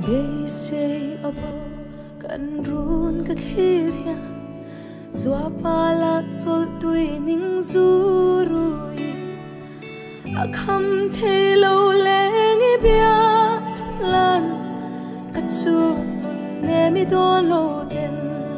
Bây say abo kan run ka thiria Zua pala sol tui ning zurui Akham thei lo leng I bia thulan Kachu nun nemi don lo den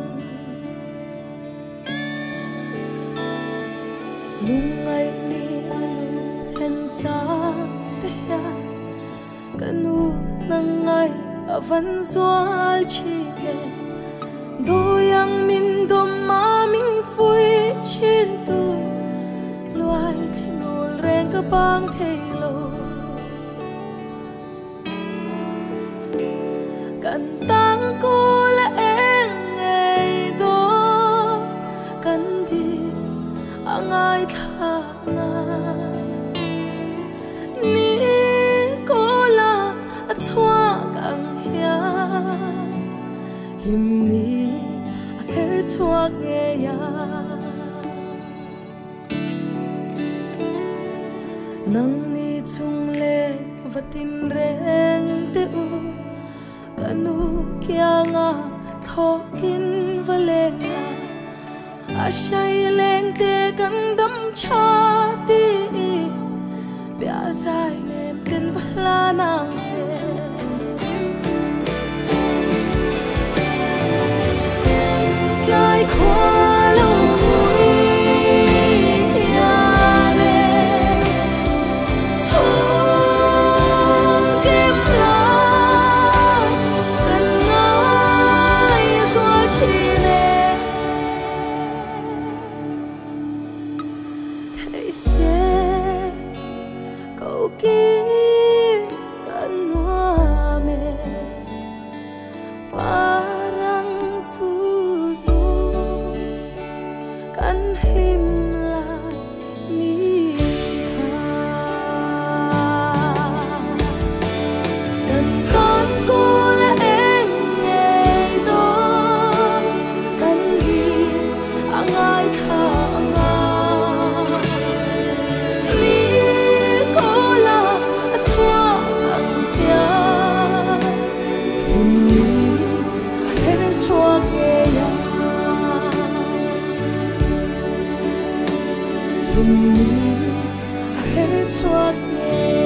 Lungai ni alo hen cha te ya Kanu nangai avan zual chi he Doyang min dom ma ming fui chin tu Luai thinol reng ka bang thei lo Kan tang ko la eng ei do Kan di angai tha nga Ni ko la a chua kang hia Him ni a her chua nghe ya Nang ni chung le vatin reng te u Kanu kia nga thokin valeng la Ashay leng te kan dam cha ti Bia zai nem ten vala nang che Lai khua lo mui ya re Thong kim la Kan ngai zual chi ne Thei se câu kia kan hoa me Parang sudu kan him la ni ha Dan con cô la eng ei do Kan gi angai tha nga Ni ko la a chua ang ya Him ni a her chua nghe ya Him ni a her chua nghe